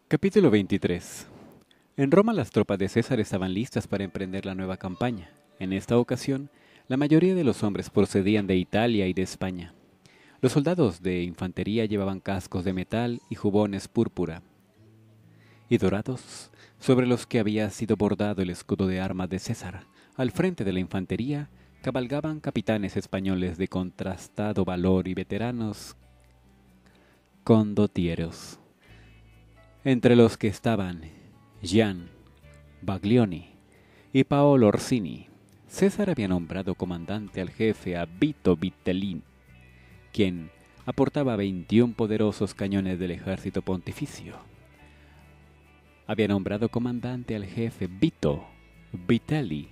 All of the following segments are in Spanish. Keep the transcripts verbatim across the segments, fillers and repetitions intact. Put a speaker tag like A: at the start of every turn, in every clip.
A: Capítulo veintitrés. En Roma las tropas de César estaban listas para emprender la nueva campaña. En esta ocasión, la mayoría de los hombres procedían de Italia y de España. Los soldados de infantería llevaban cascos de metal y jubones púrpura y dorados, sobre los que había sido bordado el escudo de armas de César. Al frente de la infantería cabalgaban capitanes españoles de contrastado valor y veteranos condotieros, entre los que estaban Gian Baglioni y Paolo Orsini. César había nombrado comandante al jefe a Vito Vitellini, quien aportaba veintiún poderosos cañones del ejército pontificio. Había nombrado comandante al jefe Vito Vitelli.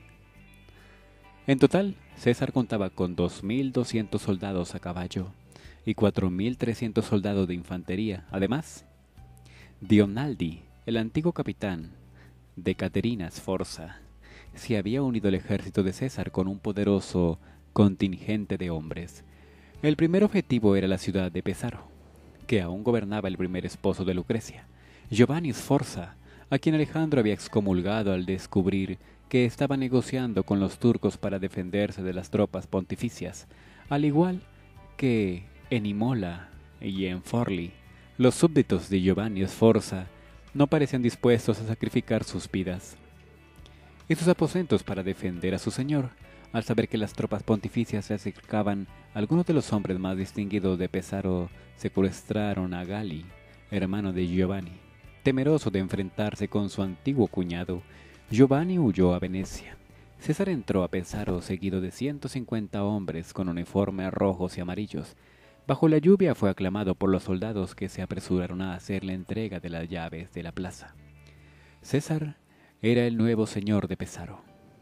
A: En total, César contaba con dos mil doscientos soldados a caballo y cuatro mil trescientos soldados de infantería. Además, Dionaldi, el antiguo capitán de Caterina Sforza, se había unido al ejército de César con un poderoso contingente de hombres. El primer objetivo era la ciudad de Pesaro, que aún gobernaba el primer esposo de Lucrecia, Giovanni Sforza, a quien Alejandro había excomulgado al descubrir que estaba negociando con los turcos para defenderse de las tropas pontificias, al igual que en Imola y en Forli. Los súbditos de Giovanni Sforza no parecían dispuestos a sacrificar sus vidas y sus aposentos para defender a su señor. Al saber que las tropas pontificias se acercaban, algunos de los hombres más distinguidos de Pesaro secuestraron a Gali, hermano de Giovanni. Temeroso de enfrentarse con su antiguo cuñado, Giovanni huyó a Venecia. César entró a Pesaro seguido de ciento cincuenta hombres con uniformes rojos y amarillos. Bajo la lluvia fue aclamado por los soldados que se apresuraron a hacer la entrega de las llaves de la plaza. César era el nuevo señor de Pesaro.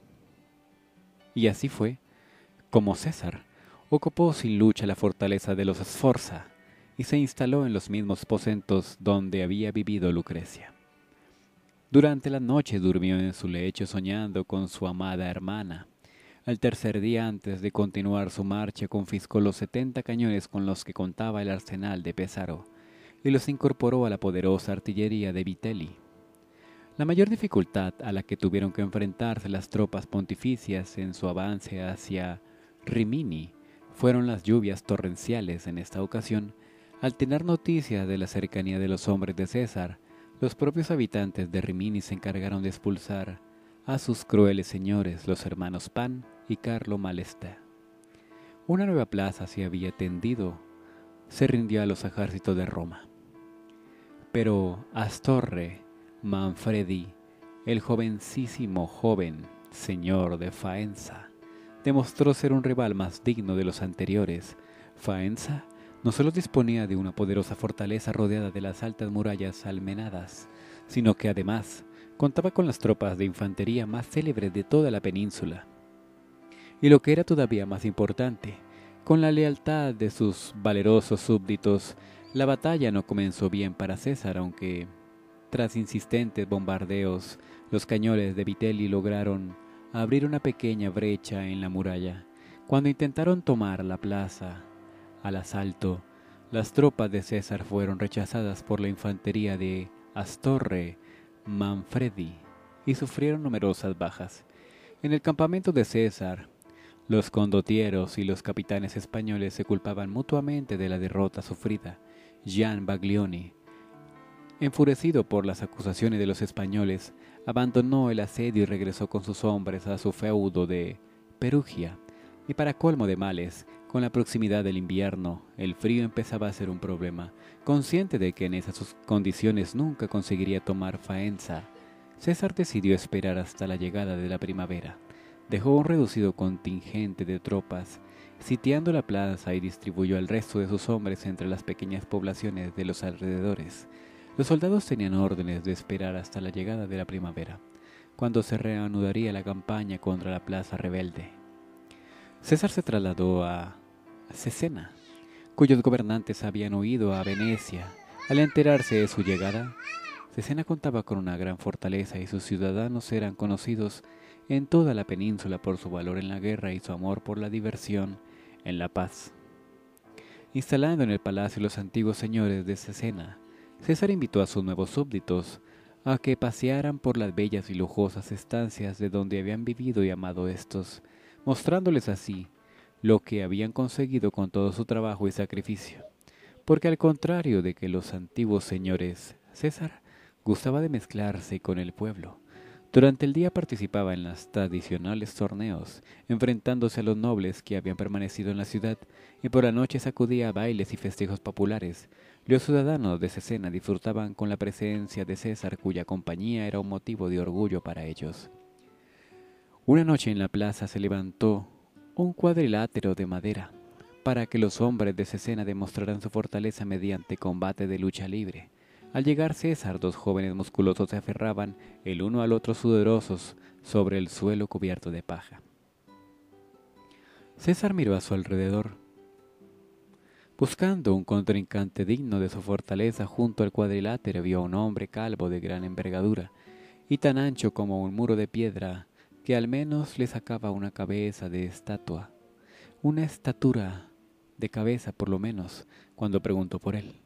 A: Y así fue como César ocupó sin lucha la fortaleza de los Sforza y se instaló en los mismos aposentos donde había vivido Lucrecia. Durante la noche durmió en su lecho soñando con su amada hermana. Al tercer día, antes de continuar su marcha, confiscó los setenta cañones con los que contaba el arsenal de Pesaro y los incorporó a la poderosa artillería de Vitelli. La mayor dificultad a la que tuvieron que enfrentarse las tropas pontificias en su avance hacia Rimini fueron las lluvias torrenciales. En esta ocasión, al tener noticias de la cercanía de los hombres de César, los propios habitantes de Rimini se encargaron de expulsar a sus crueles señores, los hermanos Pan y Carlo Malesta. Una nueva plaza se había tendido, se rindió a los ejércitos de Roma. Pero Astorre Manfredi, el jovencísimo joven señor de Faenza, demostró ser un rival más digno de los anteriores. Faenza no solo disponía de una poderosa fortaleza rodeada de las altas murallas almenadas, sino que además contaba con las tropas de infantería más célebres de toda la península. Y lo que era todavía más importante, con la lealtad de sus valerosos súbditos. La batalla no comenzó bien para César, aunque tras insistentes bombardeos, los cañones de Vitelli lograron abrir una pequeña brecha en la muralla. Cuando intentaron tomar la plaza al asalto, las tropas de César fueron rechazadas por la infantería de Astorre Manfredi y sufrieron numerosas bajas. En el campamento de César, los condotieros y los capitanes españoles se culpaban mutuamente de la derrota sufrida. Gian Baglioni, enfurecido por las acusaciones de los españoles, abandonó el asedio y regresó con sus hombres a su feudo de Perugia. Y para colmo de males, con la proximidad del invierno, el frío empezaba a ser un problema. Consciente de que en esas condiciones nunca conseguiría tomar Faenza, César decidió esperar hasta la llegada de la primavera. Dejó un reducido contingente de tropas sitiando la plaza y distribuyó al resto de sus hombres entre las pequeñas poblaciones de los alrededores. Los soldados tenían órdenes de esperar hasta la llegada de la primavera, cuando se reanudaría la campaña contra la plaza rebelde. César se trasladó a Cesena, cuyos gobernantes habían huido a Venecia. Al enterarse de su llegada, Cesena contaba con una gran fortaleza y sus ciudadanos eran conocidos en toda la península por su valor en la guerra y su amor por la diversión en la paz. Instalando en el palacio los antiguos señores de Cesena, César invitó a sus nuevos súbditos a que pasearan por las bellas y lujosas estancias de donde habían vivido y amado estos, mostrándoles así lo que habían conseguido con todo su trabajo y sacrificio. Porque al contrario de que los antiguos señores, César gustaba de mezclarse con el pueblo. Durante el día participaba en los tradicionales torneos, enfrentándose a los nobles que habían permanecido en la ciudad, y por la noche sacudía a bailes y festejos populares. Los ciudadanos de Cesena disfrutaban con la presencia de César, cuya compañía era un motivo de orgullo para ellos. Una noche en la plaza se levantó un cuadrilátero de madera, para que los hombres de Cesena demostraran su fortaleza mediante combate de lucha libre. Al llegar César, dos jóvenes musculosos se aferraban el uno al otro sudorosos sobre el suelo cubierto de paja. César miró a su alrededor, buscando un contrincante digno de su fortaleza. Junto al cuadrilátero vio a un hombre calvo de gran envergadura y tan ancho como un muro de piedra, que al menos le sacaba una cabeza de estatua, una estatura de cabeza por lo menos, cuando preguntó por él.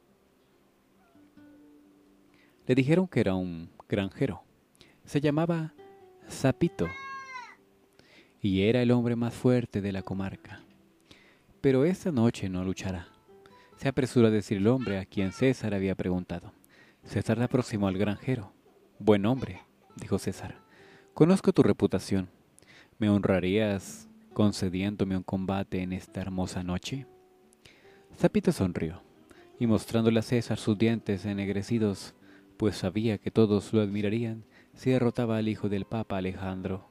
A: Le dijeron que era un granjero. Se llamaba Sapito y era el hombre más fuerte de la comarca. Pero esta noche no luchará, se apresuró a decir el hombre a quien César había preguntado. César se aproximó al granjero. Buen hombre, dijo César, conozco tu reputación. ¿Me honrarías concediéndome un combate en esta hermosa noche? Sapito sonrió y mostrándole a César sus dientes ennegrecidos, pues sabía que todos lo admirarían si derrotaba al hijo del Papa Alejandro.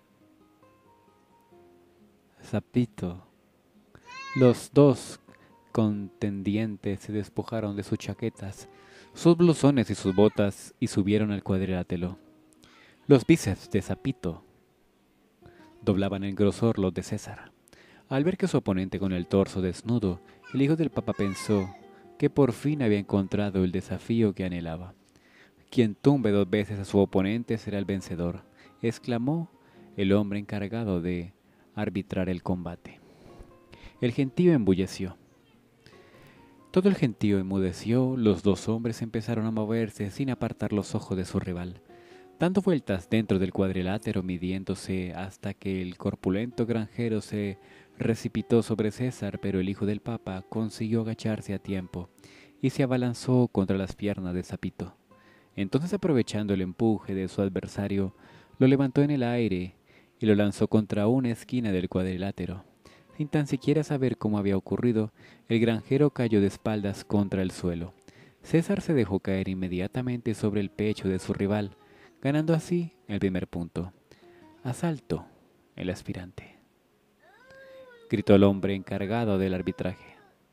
A: Sapito. Los dos contendientes se despojaron de sus chaquetas, sus blusones y sus botas y subieron al cuadrilátero. Los bíceps de Sapito doblaban en grosor los de César. Al ver que su oponente con el torso desnudo, el hijo del Papa pensó que por fin había encontrado el desafío que anhelaba. Quien tumbe dos veces a su oponente será el vencedor, exclamó el hombre encargado de arbitrar el combate. El gentío embulleció. Todo el gentío enmudeció. Los dos hombres empezaron a moverse sin apartar los ojos de su rival, dando vueltas dentro del cuadrilátero, midiéndose hasta que el corpulento granjero se precipitó sobre César, pero el hijo del Papa consiguió agacharse a tiempo y se abalanzó contra las piernas de Sapito. Entonces, aprovechando el empuje de su adversario, lo levantó en el aire y lo lanzó contra una esquina del cuadrilátero. Sin tan siquiera saber cómo había ocurrido, el granjero cayó de espaldas contra el suelo. César se dejó caer inmediatamente sobre el pecho de su rival, ganando así el primer punto. «Asalto, el aspirante», gritó el hombre encargado del arbitraje.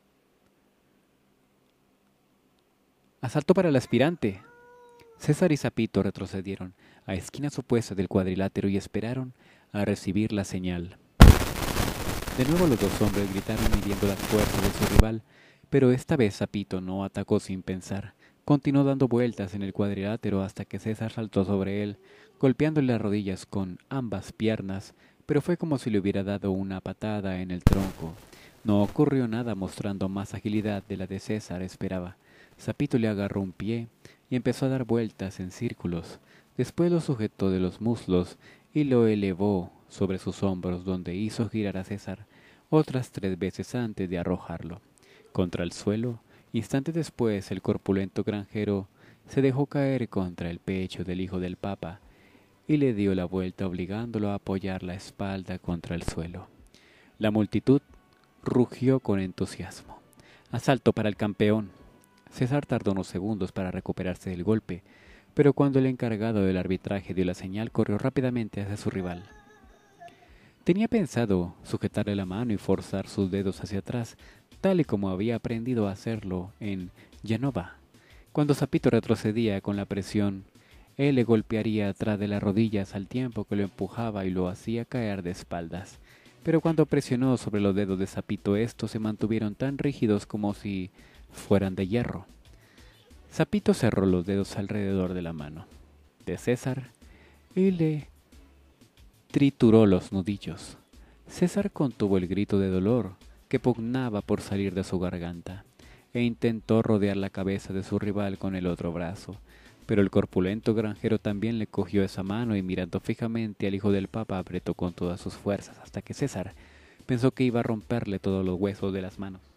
A: «Asalto para el aspirante». César y Sapito retrocedieron a esquinas opuestas del cuadrilátero y esperaron a recibir la señal. De nuevo los dos hombres gritaron midiendo las fuerzas de su rival, pero esta vez Sapito no atacó sin pensar. Continuó dando vueltas en el cuadrilátero hasta que César saltó sobre él, golpeándole las rodillas con ambas piernas, pero fue como si le hubiera dado una patada en el tronco. No ocurrió nada, mostrando más agilidad de la de César esperaba. Sapito le agarró un pie y empezó a dar vueltas en círculos. Después lo sujetó de los muslos y lo elevó sobre sus hombros, donde hizo girar a César otras tres veces antes de arrojarlo contra el suelo. Instantes después, el corpulento granjero se dejó caer contra el pecho del hijo del Papa y le dio la vuelta, obligándolo a apoyar la espalda contra el suelo. La multitud rugió con entusiasmo. «Asalto para el campeón». César tardó unos segundos para recuperarse del golpe, pero cuando el encargado del arbitraje dio la señal, corrió rápidamente hacia su rival. Tenía pensado sujetarle la mano y forzar sus dedos hacia atrás, tal y como había aprendido a hacerlo en Genova. Cuando Sapito retrocedía con la presión, él le golpearía atrás de las rodillas al tiempo que lo empujaba y lo hacía caer de espaldas. Pero cuando presionó sobre los dedos de Sapito, estos se mantuvieron tan rígidos como si fueran de hierro. Sapito cerró los dedos alrededor de la mano de César y le trituró los nudillos. César contuvo el grito de dolor que pugnaba por salir de su garganta. e intentó rodear la cabeza de su rival con el otro brazo. Pero el corpulento granjero también le cogió esa mano y mirando fijamente al hijo del papa apretó con todas sus fuerzas hasta que César pensó que iba a romperle todos los huesos de las manos.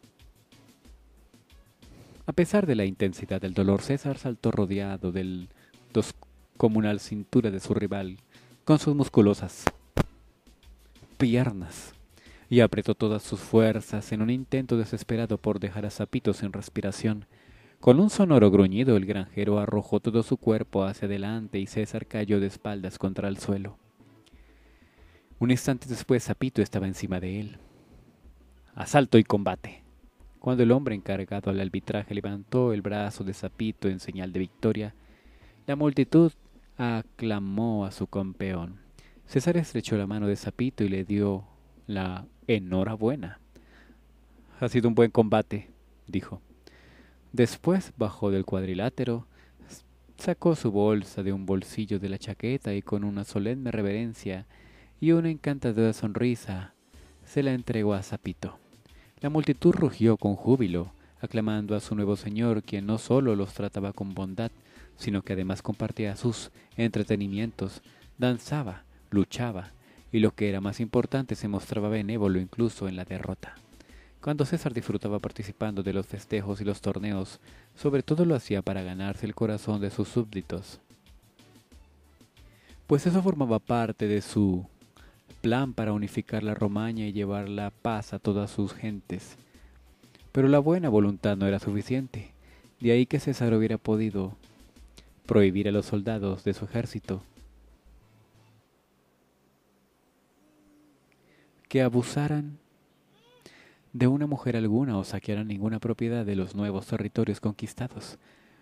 A: A pesar de la intensidad del dolor, César saltó rodeado del descomunal cintura de su rival con sus musculosas piernas y apretó todas sus fuerzas en un intento desesperado por dejar a Sapito sin respiración. Con un sonoro gruñido, el granjero arrojó todo su cuerpo hacia adelante y César cayó de espaldas contra el suelo. Un instante después, Sapito estaba encima de él. Asalto y combate. Cuando el hombre encargado al arbitraje levantó el brazo de Sapito en señal de victoria, la multitud aclamó a su campeón. César estrechó la mano de Sapito y le dio la enhorabuena. Ha sido un buen combate, dijo. Después bajó del cuadrilátero, sacó su bolsa de un bolsillo de la chaqueta y con una solemne reverencia y una encantadora sonrisa se la entregó a Sapito. La multitud rugió con júbilo, aclamando a su nuevo señor, quien no solo los trataba con bondad, sino que además compartía sus entretenimientos, danzaba, luchaba, y lo que era más importante, se mostraba benévolo incluso en la derrota. Cuando César disfrutaba participando de los festejos y los torneos, sobre todo lo hacía para ganarse el corazón de sus súbditos, pues eso formaba parte de su plan para unificar la Romaña y llevar la paz a todas sus gentes. Pero la buena voluntad no era suficiente, de ahí que César hubiera podido prohibir a los soldados de su ejército que abusaran de una mujer alguna o saquearan ninguna propiedad de los nuevos territorios conquistados.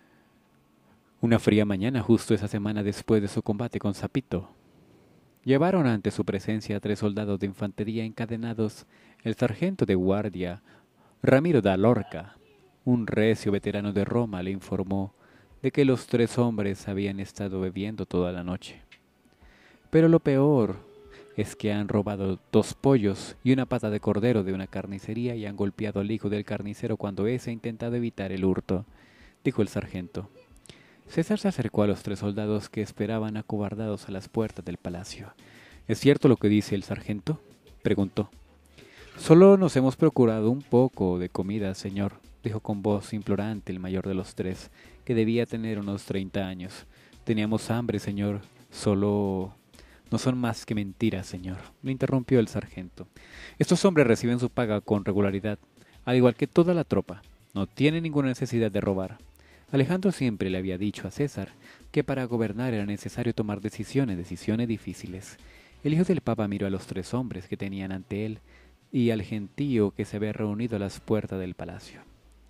A: Una fría mañana, justo esa semana después de su combate con Sapito, llevaron ante su presencia a tres soldados de infantería encadenados. El sargento de guardia, Ramiro da Lorca, un recio veterano de Roma, le informó de que los tres hombres habían estado bebiendo toda la noche. Pero lo peor es que han robado dos pollos y una pata de cordero de una carnicería y han golpeado al hijo del carnicero cuando ése ha intentado evitar el hurto, dijo el sargento. César se acercó a los tres soldados que esperaban acobardados a las puertas del palacio. ¿Es cierto lo que dice el sargento?, preguntó. Solo nos hemos procurado un poco de comida, señor, dijo con voz implorante el mayor de los tres, que debía tener unos treinta años. Teníamos hambre, señor, solo... No son más que mentiras, señor, le interrumpió el sargento. Estos hombres reciben su paga con regularidad, al igual que toda la tropa. No tienen ninguna necesidad de robar. Alejandro siempre le había dicho a César que para gobernar era necesario tomar decisiones, decisiones difíciles. El hijo del papa miró a los tres hombres que tenían ante él y al gentío que se había reunido a las puertas del palacio.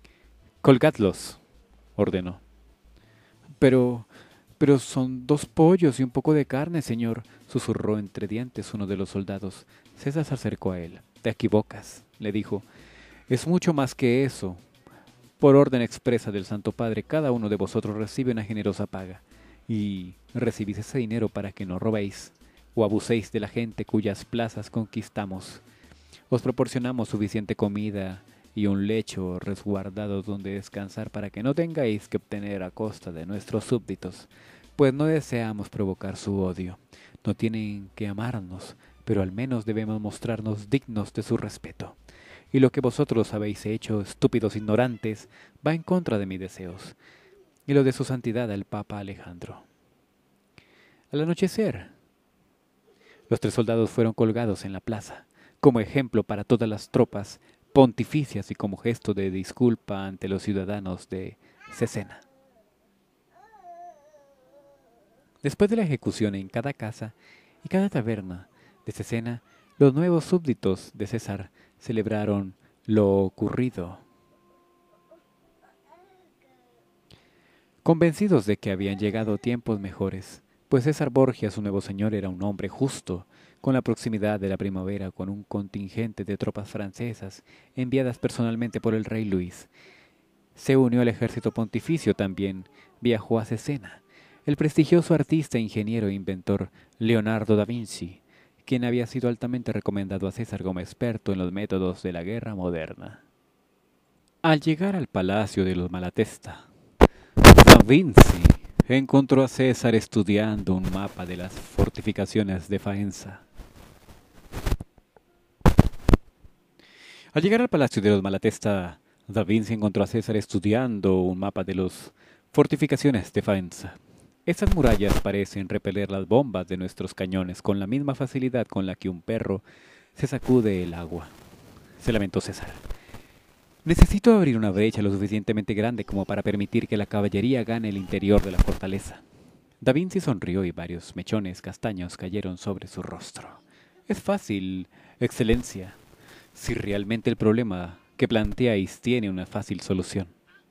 A: «Colgadlos», ordenó. «Pero... pero son dos pollos y un poco de carne, señor», susurró entre dientes uno de los soldados. César se acercó a él. «Te equivocas», le dijo. «Es mucho más que eso. Por orden expresa del Santo Padre, cada uno de vosotros recibe una generosa paga, y recibís ese dinero para que no robéis o abuséis de la gente cuyas plazas conquistamos. Os proporcionamos suficiente comida y un lecho resguardado donde descansar para que no tengáis que obtener a costa de nuestros súbditos, pues no deseamos provocar su odio. No tienen que amarnos, pero al menos debemos mostrarnos dignos de su respeto. Y lo que vosotros habéis hecho, estúpidos ignorantes, va en contra de mis deseos, y lo de su santidad el Papa Alejandro». Al anochecer, los tres soldados fueron colgados en la plaza, como ejemplo para todas las tropas pontificias y como gesto de disculpa ante los ciudadanos de Cesena. Después de la ejecución en cada casa y cada taberna de Cesena, los nuevos súbditos de César celebraron lo ocurrido, convencidos de que habían llegado tiempos mejores, pues César Borgia, su nuevo señor, era un hombre justo. Con la proximidad de la primavera, con un contingente de tropas francesas enviadas personalmente por el rey Luis, se unió al ejército pontificio. También viajó a Cesena el prestigioso artista, ingeniero e inventor Leonardo da Vinci, quien había sido altamente recomendado a César como experto en los métodos de la guerra moderna. Al llegar al palacio de los Malatesta, Da Vinci encontró a César estudiando un mapa de las fortificaciones de Faenza. Al llegar al palacio de los Malatesta, Da Vinci encontró a César estudiando un mapa de las fortificaciones de Faenza. Estas murallas parecen repeler las bombas de nuestros cañones con la misma facilidad con la que un perro se sacude el agua. Se lamentó César. Necesito abrir una brecha lo suficientemente grande como para permitir que la caballería gane el interior de la fortaleza. Da Vinci sonrió y varios mechones castaños cayeron sobre su rostro. Es fácil, Excelencia, si realmente el problema que planteáis tiene una fácil solución.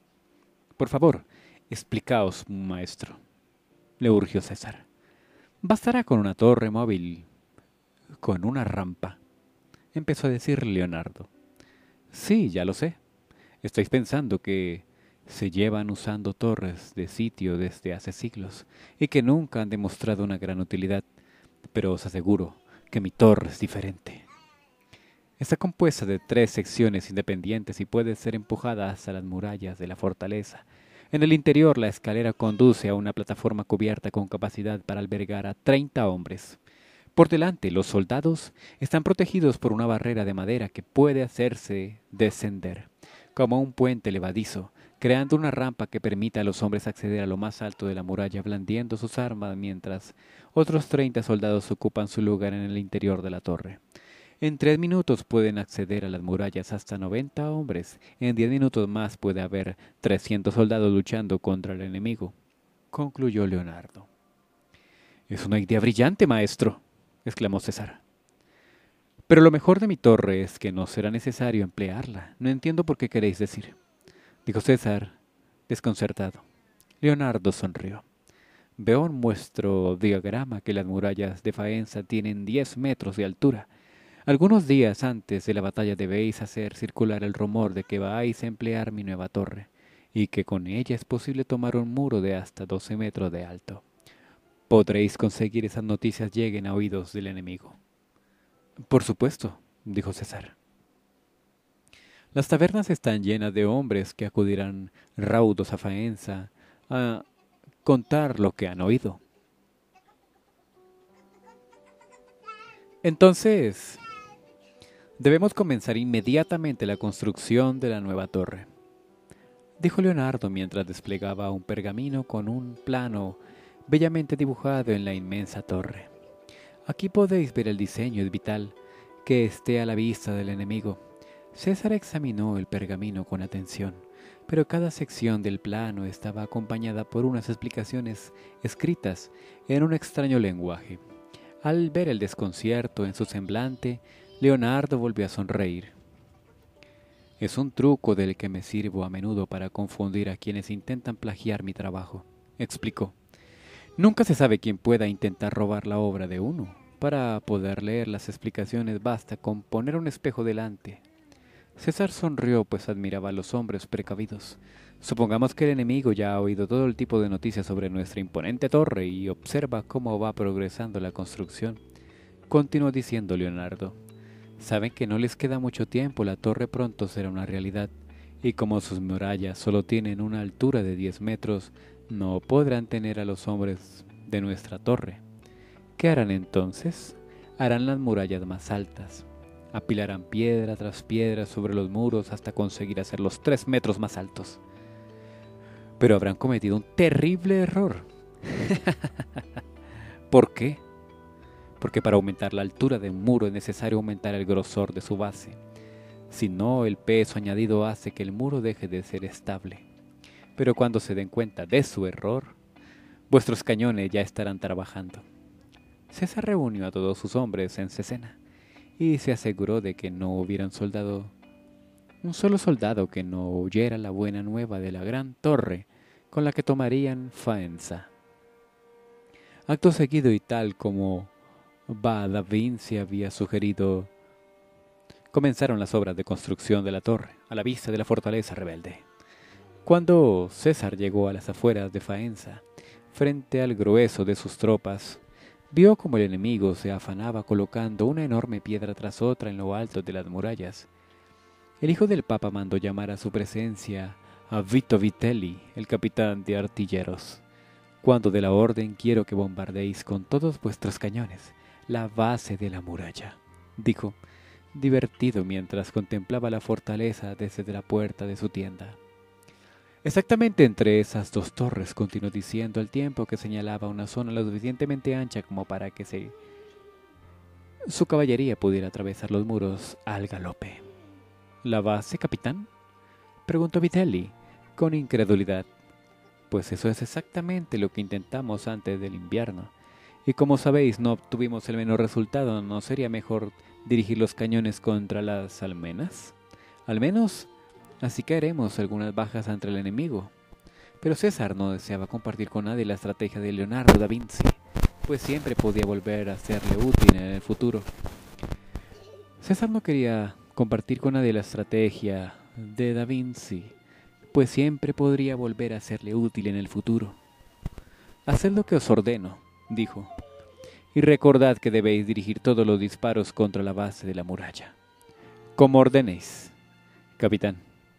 A: Por favor, explicaos, maestro, le urgió César. Bastará con una torre móvil, con una rampa, empezó a decir Leonardo. Sí, ya lo sé. Estáis pensando que se llevan usando torres de sitio desde hace siglos y que nunca han demostrado una gran utilidad, pero os aseguro que mi torre es diferente. Está compuesta de tres secciones independientes y puede ser empujada hasta las murallas de la fortaleza. En el interior, la escalera conduce a una plataforma cubierta con capacidad para albergar a treinta hombres. Por delante, los soldados están protegidos por una barrera de madera que puede hacerse descender, como un puente levadizo, creando una rampa que permita a los hombres acceder a lo más alto de la muralla blandiendo sus armas mientras otros treinta soldados ocupan su lugar en el interior de la torre. En tres minutos pueden acceder a las murallas hasta noventa hombres. En diez minutos más puede haber trescientos soldados luchando contra el enemigo, concluyó Leonardo. Es una idea brillante, maestro, exclamó César. Pero lo mejor de mi torre es que no será necesario emplearla. No entiendo por qué queréis decir, dijo César, desconcertado. Leonardo sonrió. Veo en vuestro diagrama que las murallas de Faenza tienen diez metros de altura. Algunos días antes de la batalla debéis hacer circular el rumor de que vais a emplear mi nueva torre, y que con ella es posible tomar un muro de hasta doce metros de alto. Podréis conseguir esas noticias lleguen a oídos del enemigo. Por supuesto, dijo César. Las tabernas están llenas de hombres que acudirán raudos a Faenza a contar lo que han oído. Entonces, debemos comenzar inmediatamente la construcción de la nueva torre, dijo Leonardo mientras desplegaba un pergamino con un plano bellamente dibujado en la inmensa torre. Aquí podéis ver el diseño, es vital que esté a la vista del enemigo. César examinó el pergamino con atención, pero cada sección del plano estaba acompañada por unas explicaciones escritas en un extraño lenguaje. Al ver el desconcierto en su semblante, Leonardo volvió a sonreír. Es un truco del que me sirvo a menudo para confundir a quienes intentan plagiar mi trabajo, explicó. Nunca se sabe quién pueda intentar robar la obra de uno. Para poder leer las explicaciones basta con poner un espejo delante. César sonrió, pues admiraba a los hombres precavidos. Supongamos que el enemigo ya ha oído todo el tipo de noticias sobre nuestra imponente torre y observa cómo va progresando la construcción. Continuó diciendo Leonardo. Saben que no les queda mucho tiempo, la torre pronto será una realidad, y como sus murallas solo tienen una altura de diez metros, no podrán tener a los hombres de nuestra torre. ¿Qué harán entonces? Harán las murallas más altas. Apilarán piedra tras piedra sobre los muros hasta conseguir hacerlos tres metros más altos. Pero habrán cometido un terrible error. ¿Por qué? Porque para aumentar la altura de un muro es necesario aumentar el grosor de su base. Si no, el peso añadido hace que el muro deje de ser estable. Pero cuando se den cuenta de su error, vuestros cañones ya estarán trabajando. César reunió a todos sus hombres en Cesena y se aseguró de que no hubiera un soldado, un solo soldado que no oyera la buena nueva de la gran torre con la que tomarían Faenza. Acto seguido y tal como Da Vinci había sugerido, comenzaron las obras de construcción de la torre a la vista de la fortaleza rebelde. Cuando César llegó a las afueras de Faenza, frente al grueso de sus tropas, vio como el enemigo se afanaba colocando una enorme piedra tras otra en lo alto de las murallas. El hijo del Papa mandó llamar a su presencia a Vito Vitelli, el capitán de artilleros. Cuando de la orden quiero que bombardeéis con todos vuestros cañones la base de la muralla, dijo, divertido mientras contemplaba la fortaleza desde la puerta de su tienda. Exactamente entre esas dos torres, continuó diciendo al tiempo que señalaba una zona lo suficientemente ancha como para que se... su caballería pudiera atravesar los muros al galope. ¿La base, capitán?, preguntó Vitelli, con incredulidad. Pues eso es exactamente lo que intentamos antes del invierno. Y como sabéis, no obtuvimos el menor resultado. ¿No sería mejor dirigir los cañones contra las almenas? Al menos así caeremos algunas bajas ante el enemigo. Pero César no deseaba compartir con nadie la estrategia de Leonardo da Vinci, pues siempre podía volver a serle útil en el futuro. César no quería compartir con nadie la estrategia de Da Vinci, pues siempre podría volver a serle útil en el futuro. Haced lo que os ordeno, dijo, y recordad que debéis dirigir todos los disparos contra la base de la muralla. Como ordenéis, capitán.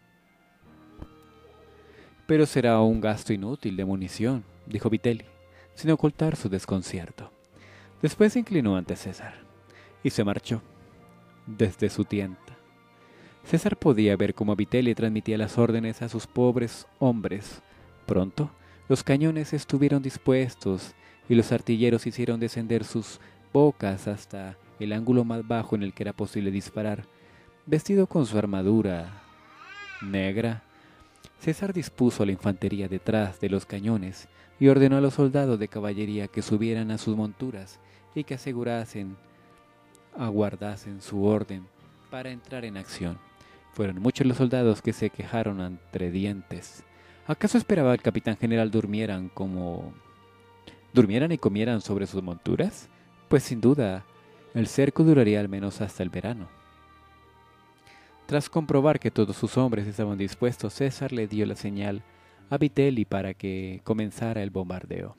A: Pero será un gasto inútil de munición, dijo Vitelli, sin ocultar su desconcierto. Después se inclinó ante César y se marchó desde su tienda. César podía ver cómo Vitelli transmitía las órdenes a sus pobres hombres. Pronto, los cañones estuvieron dispuestos y los artilleros hicieron descender sus bocas hasta el ángulo más bajo en el que era posible disparar. Vestido con su armadura negra, César dispuso a la infantería detrás de los cañones y ordenó a los soldados de caballería que subieran a sus monturas y que asegurasen, aguardasen su orden para entrar en acción. Fueron muchos los soldados que se quejaron entre dientes. ¿Acaso esperaba el capitán general durmieran como... durmieran y comieran sobre sus monturas? Pues sin duda, el cerco duraría al menos hasta el verano. Tras comprobar que todos sus hombres estaban dispuestos, César le dio la señal a Vitelli para que comenzara el bombardeo.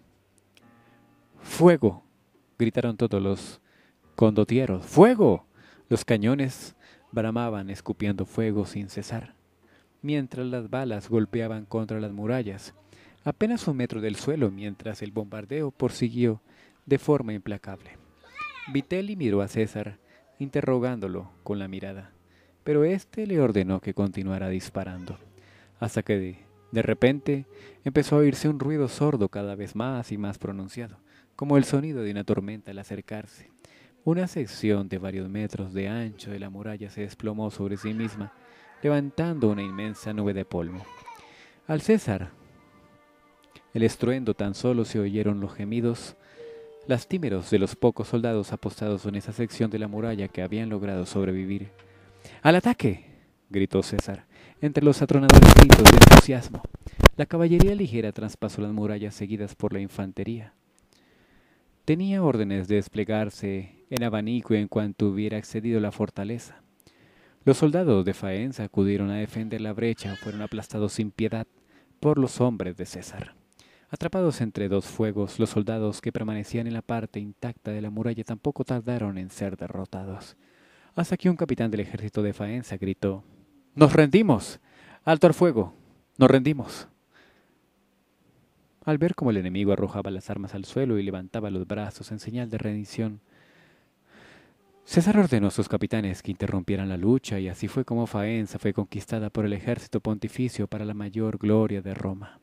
A: ¡Fuego!, gritaron todos los condotieros. ¡Fuego! Los cañones bramaban escupiendo fuego sin cesar, mientras las balas golpeaban contra las murallas, apenas un metro del suelo, mientras el bombardeo prosiguió de forma implacable. Vitelli miró a César, interrogándolo con la mirada, pero éste le ordenó que continuara disparando, hasta que de, de repente empezó a oírse un ruido sordo cada vez más y más pronunciado, como el sonido de una tormenta al acercarse. Una sección de varios metros de ancho de la muralla se desplomó sobre sí misma, levantando una inmensa nube de polvo. Al César el estruendo tan solo se oyeron los gemidos lastimeros de los pocos soldados apostados en esa sección de la muralla que habían logrado sobrevivir. ¡Al ataque!, gritó César, entre los atronadores gritos de entusiasmo. La caballería ligera traspasó las murallas seguidas por la infantería. Tenía órdenes de desplegarse en abanico en cuanto hubiera accedido la fortaleza. Los soldados de Faenza acudieron a defender la brecha, fueron aplastados sin piedad por los hombres de César. Atrapados entre dos fuegos, los soldados que permanecían en la parte intacta de la muralla tampoco tardaron en ser derrotados, hasta que un capitán del ejército de Faenza gritó: ¡Nos rendimos! ¡Alto al fuego! ¡Nos rendimos! Al ver cómo el enemigo arrojaba las armas al suelo y levantaba los brazos en señal de rendición, César ordenó a sus capitanes que interrumpieran la lucha, y así fue como Faenza fue conquistada por el ejército pontificio para la mayor gloria de Roma.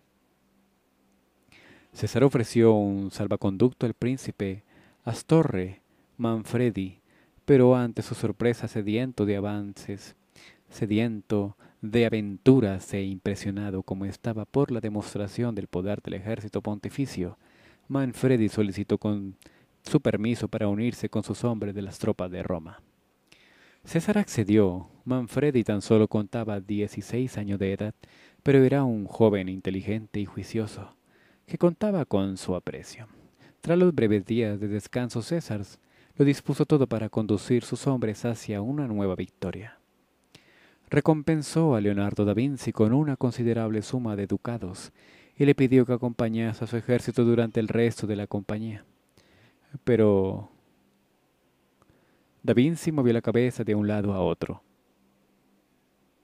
A: César ofreció un salvaconducto al príncipe Astorre Manfredi, pero ante su sorpresa, sediento de avances, sediento de aventuras e impresionado como estaba por la demostración del poder del ejército pontificio, Manfredi solicitó con su permiso para unirse con sus hombres de las tropas de Roma. César accedió. Manfredi tan solo contaba dieciséis años de edad, pero era un joven inteligente y juicioso, que contaba con su aprecio. Tras los breves días de descanso, César lo dispuso todo para conducir sus hombres hacia una nueva victoria. Recompensó a Leonardo da Vinci con una considerable suma de ducados y le pidió que acompañase a su ejército durante el resto de la compañía. Pero Da Vinci movió la cabeza de un lado a otro.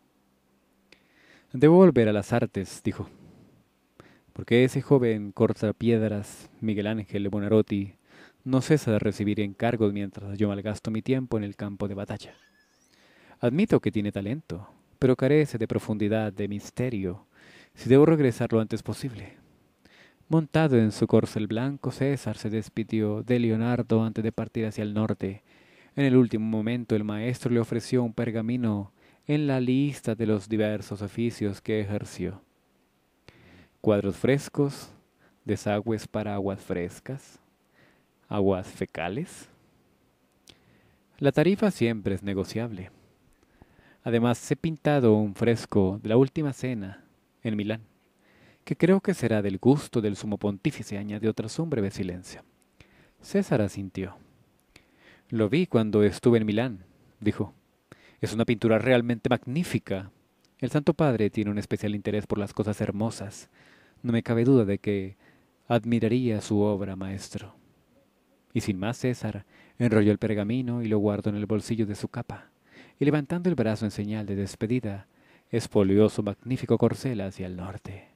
A: Debo volver a las artes, dijo, porque ese joven cortapiedras, Miguel Ángel Buonarroti, no cesa de recibir encargos mientras yo malgasto mi tiempo en el campo de batalla. Admito que tiene talento, pero carece de profundidad, de misterio, si debo regresar lo antes posible. Montado en su corcel blanco, César se despidió de Leonardo antes de partir hacia el norte. En el último momento el maestro le ofreció un pergamino en la lista de los diversos oficios que ejerció. Cuadros frescos, desagües para aguas frescas, aguas fecales. La tarifa siempre es negociable. Además, he pintado un fresco de la Última Cena en Milán, que creo que será del gusto del sumo pontífice, añadió tras un breve silencio. César asintió. Lo vi cuando estuve en Milán, dijo. Es una pintura realmente magnífica. El Santo Padre tiene un especial interés por las cosas hermosas. No me cabe duda de que admiraría su obra, maestro. Y sin más, César enrolló el pergamino y lo guardó en el bolsillo de su capa, y levantando el brazo en señal de despedida, espolió su magnífico corcel hacia el norte.